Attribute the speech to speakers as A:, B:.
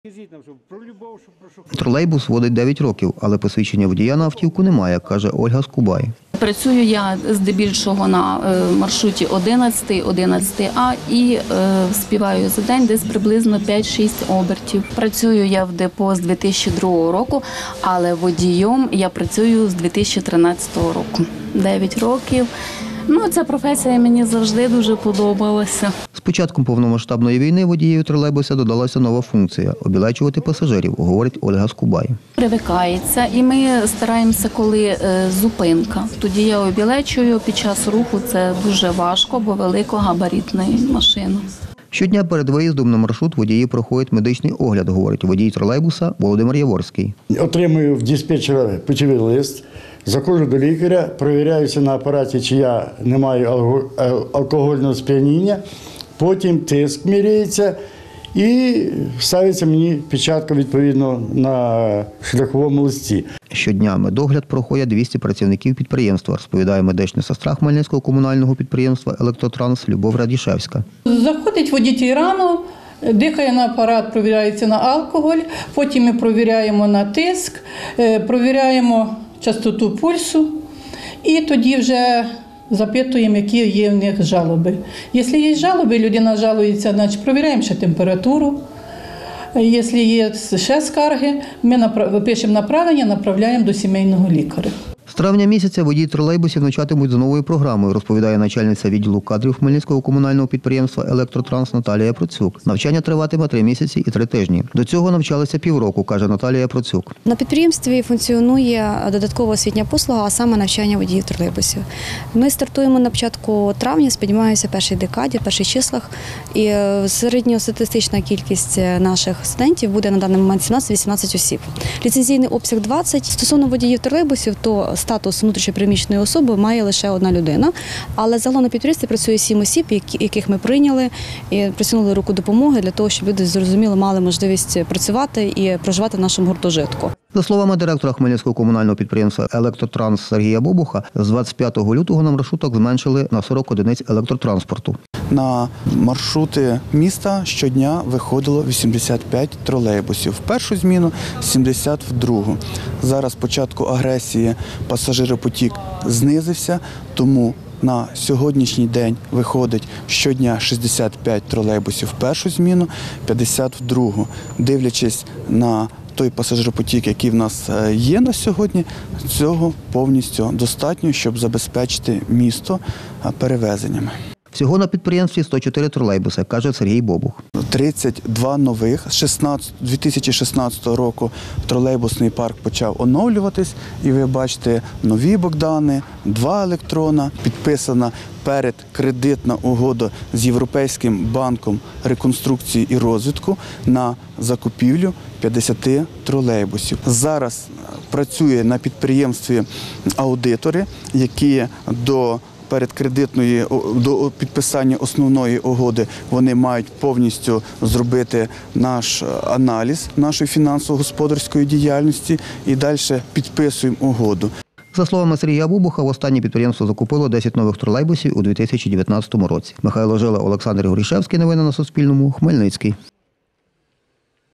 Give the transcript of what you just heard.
A: Тролейбус водить 9 років, але посвідчення водія на автівку немає, каже Ольга Скубай.
B: Працюю я здебільшого на маршруті 11, 11А і співаю за день десь приблизно 5-6 обертів. Працюю я в депо з 2002 року, але водієм я працюю з 2013 року. 9 років. Ця професія мені завжди дуже подобалася.
A: З початком повномасштабної війни водіїв тролейбуса додалася нова функція – обілечувати пасажирів, говорить Ольга Скубай.
B: Привикається, і ми стараємося, коли зупинка. Тоді я обілечую, під час руху це дуже важко, бо великогабаритна машина.
A: Щодня перед виїздом на маршрут водії проходять медичний огляд, говорить водій тролейбуса Володимир Яворський.
C: Отримую в диспетчера путівий лист, заходжу до лікаря, перевіряюся на апараті, чи я не маю алкогольного сп'яніння, потім тиск міряється і ставиться мені печатка відповідно на шляховому листі.
A: Щодня медогляд проходять 200 працівників підприємства, розповідає медична сестра Хмельницького комунального підприємства «Електротранс» Любов Радішевська.
D: Заходить водій рано, дихає на апарат, провіряється на алкоголь, потім ми провіряємо на тиск, провіряємо частоту пульсу і тоді вже запитуємо, які є в них жалоби. Якщо є жалоби, людина жалується, значить провіряємо ще температуру. Якщо є ще скарги, ми пишемо направлення, направляємо до сімейного лікаря.
A: З травня місяця водії тролейбусів навчатимуть за новою програмою, розповідає начальниця відділу кадрів Хмельницького комунального підприємства «Електротранс» Наталія Процюк. Навчання триватиме 3 місяці і 3 тижні. До цього навчалися півроку, каже Наталія Процюк.
E: На підприємстві функціонує додаткова освітня послуга, а саме навчання водіїв тролейбусів. Ми стартуємо на початку травня, сподіваємося, першій декаді, перших числах. І середньостатистична кількість наших студентів буде на даний момент 17-18 осіб. Ліцензійний обсяг 20. Стосовно водіїв тролейбусів, то статус внутрішньоприміщеної особи має лише одна людина, але загалом на підприємстві працює 7 осіб, яких ми прийняли і просунули руку допомоги для того, щоб люди, зрозуміло, мали можливість працювати і проживати в нашому гуртожитку.
A: За словами директора Хмельницького комунального підприємства «Електротранс» Сергія Бобуха, з 25 лютого на маршруток зменшили на 40 одиниць електротранспорту.
F: На маршрути міста щодня виходило 85 тролейбусів. В першу зміну – 70 в другу. Зараз з початку агресії пасажиропотік знизився, тому на сьогоднішній день виходить щодня 65 тролейбусів в першу зміну, 50 в другу. Дивлячись на той пасажиропотік, який в нас є на сьогодні, цього повністю достатньо, щоб забезпечити місто перевезеннями.
A: Всього на підприємстві 104 тролейбуси, каже Сергій Бобух.
F: 32 нових. З 2016 року тролейбусний парк почав оновлюватись. І ви бачите нові Богдани, 2 електрона, підписана передкредитна угода з Європейським банком реконструкції і розвитку на закупівлю 50 тролейбусів. Зараз працює на підприємстві аудитори, які до підписання основної угоди вони мають повністю зробити наш аналіз нашої фінансово-господарської діяльності і далі підписуємо угоду.
A: За словами Сергія Бобуха, востаннє підприємство закупило 10 нових тролейбусів у 2019 році. Михайло Жила, Олександр Горішевський. Новини на Суспільному. Хмельницький.